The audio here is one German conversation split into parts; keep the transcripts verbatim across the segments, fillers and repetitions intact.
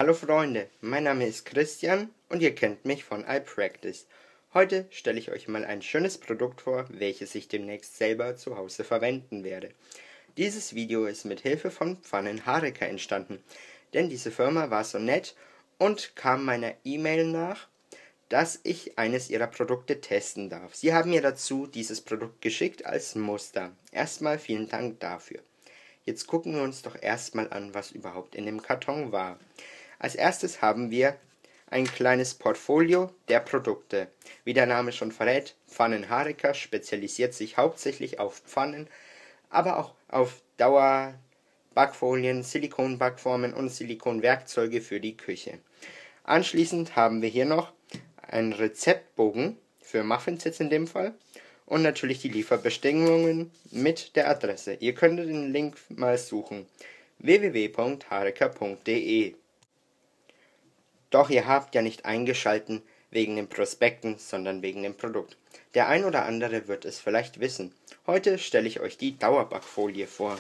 Hallo Freunde, mein Name ist Christian und ihr kennt mich von iPractice. Heute stelle ich euch mal ein schönes Produkt vor, welches ich demnächst selber zu Hause verwenden werde. Dieses Video ist mit Hilfe von Pfannenhareka entstanden, denn diese Firma war so nett und kam meiner E-Mail nach, dass ich eines ihrer Produkte testen darf. Sie haben mir dazu dieses Produkt geschickt als Muster. Erstmal vielen Dank dafür. Jetzt gucken wir uns doch erstmal an, was überhaupt in dem Karton war. Als erstes haben wir ein kleines Portfolio der Produkte. Wie der Name schon verrät, Pfannenhareka spezialisiert sich hauptsächlich auf Pfannen, aber auch auf Dauerbackfolien, Silikonbackformen und Silikonwerkzeuge für die Küche. Anschließend haben wir hier noch einen Rezeptbogen für Muffins jetzt in dem Fall und natürlich die Lieferbestimmungen mit der Adresse. Ihr könnt den Link mal suchen: w w w punkt hareka punkt d e. Doch ihr habt ja nicht eingeschalten wegen den Prospekten, sondern wegen dem Produkt. Der ein oder andere wird es vielleicht wissen. Heute stelle ich euch die Dauerbackfolie vor.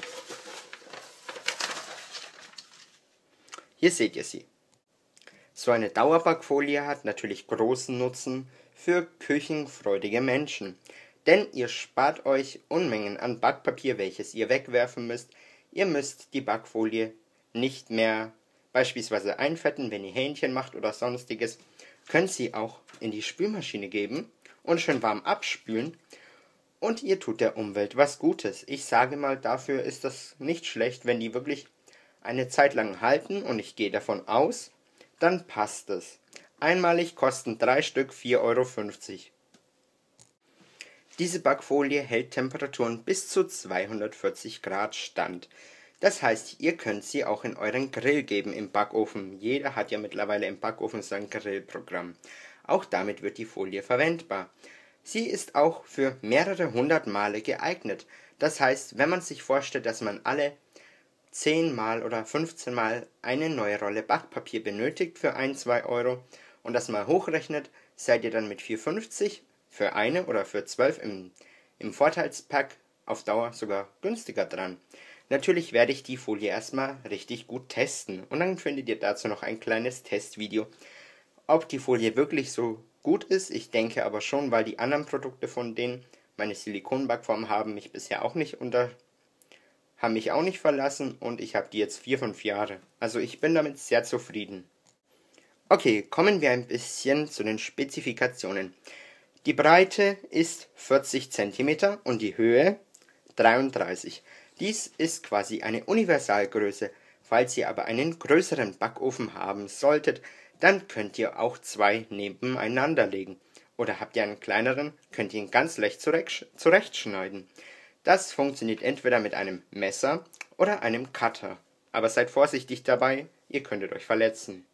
Hier seht ihr sie. So eine Dauerbackfolie hat natürlich großen Nutzen für küchenfreudige Menschen. Denn ihr spart euch Unmengen an Backpapier, welches ihr wegwerfen müsst. Ihr müsst die Backfolie nicht mehr beispielsweise einfetten, wenn ihr Hähnchen macht oder sonstiges. Könnt sie auch in die Spülmaschine geben und schön warm abspülen. Und ihr tut der Umwelt was Gutes. Ich sage mal, dafür ist das nicht schlecht, wenn die wirklich eine Zeit lang halten. Und ich gehe davon aus, dann passt es. Einmalig kosten drei Stück vier Euro fünfzig. Diese Backfolie hält Temperaturen bis zu zweihundertvierzig Grad stand. Das heißt, ihr könnt sie auch in euren Grill geben im Backofen. Jeder hat ja mittlerweile im Backofen sein Grillprogramm. Auch damit wird die Folie verwendbar. Sie ist auch für mehrere hundert Male geeignet. Das heißt, wenn man sich vorstellt, dass man alle zehn Mal oder fünfzehn Mal eine neue Rolle Backpapier benötigt für ein bis zwei Euro und das mal hochrechnet, seid ihr dann mit vier fünfzig für eine oder für zwölf im, im Vorteilspack auf Dauer sogar günstiger dran. Natürlich werde ich die Folie erstmal richtig gut testen und dann findet ihr dazu noch ein kleines Testvideo, ob die Folie wirklich so gut ist. Ich denke aber schon, weil die anderen Produkte von denen, meine Silikonbackform, haben mich bisher auch nicht unter, haben mich auch nicht verlassen und ich habe die jetzt vier, fünf Jahre. Also ich bin damit sehr zufrieden. Okay, kommen wir ein bisschen zu den Spezifikationen. Die Breite ist vierzig Zentimeter und die Höhe dreiunddreißig. Dies ist quasi eine Universalgröße. Falls ihr aber einen größeren Backofen haben solltet, dann könnt ihr auch zwei nebeneinander legen. Oder habt ihr einen kleineren, könnt ihr ihn ganz leicht zurechtschneiden. Das funktioniert entweder mit einem Messer oder einem Cutter. Aber seid vorsichtig dabei, ihr könntet euch verletzen.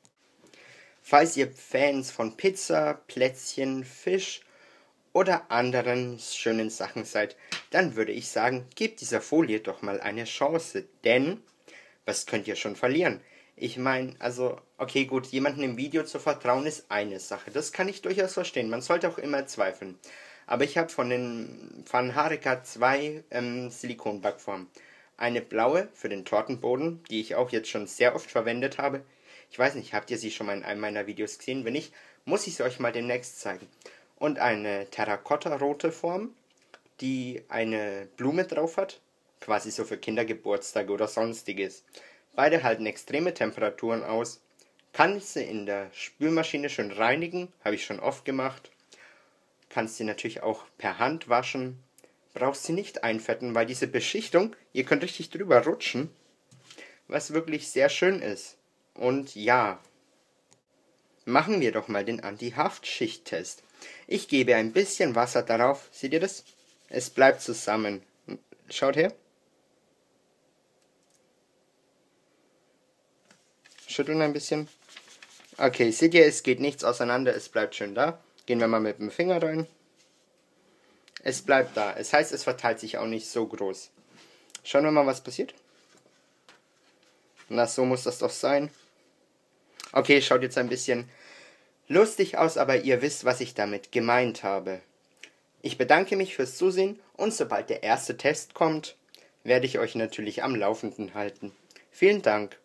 Falls ihr Fans von Pizza, Plätzchen, Fisch oder anderen schönen Sachen seid, dann würde ich sagen, gebt dieser Folie doch mal eine Chance, denn was könnt ihr schon verlieren? Ich meine, also, okay gut, jemandem im Video zu vertrauen ist eine Sache, das kann ich durchaus verstehen, man sollte auch immer zweifeln. Aber ich habe von den Pfannenhareka zwei ähm, Silikonbackformen. Eine blaue für den Tortenboden, die ich auch jetzt schon sehr oft verwendet habe. Ich weiß nicht, habt ihr sie schon mal in einem meiner Videos gesehen? Wenn nicht, muss ich sie euch mal demnächst zeigen. Und eine Terrakotta-rote Form, die eine Blume drauf hat, quasi so für Kindergeburtstage oder sonstiges. Beide halten extreme Temperaturen aus. Kannst sie in der Spülmaschine schön reinigen, habe ich schon oft gemacht. Kannst sie natürlich auch per Hand waschen. Brauchst sie nicht einfetten, weil diese Beschichtung, ihr könnt richtig drüber rutschen, was wirklich sehr schön ist. Und ja, machen wir doch mal den Anti-Haftschicht-Test. Ich gebe ein bisschen Wasser darauf. Seht ihr das? Es bleibt zusammen. Schaut her. Schütteln ein bisschen. Okay, seht ihr, es geht nichts auseinander. Es bleibt schön da. Gehen wir mal mit dem Finger rein. Es bleibt da. Es heißt, es verteilt sich auch nicht so groß. Schauen wir mal, was passiert. Na, so muss das doch sein. Okay, schaut jetzt ein bisschen lustig aus, aber ihr wisst, was ich damit gemeint habe. Ich bedanke mich fürs Zusehen und sobald der erste Test kommt, werde ich euch natürlich am Laufenden halten. Vielen Dank.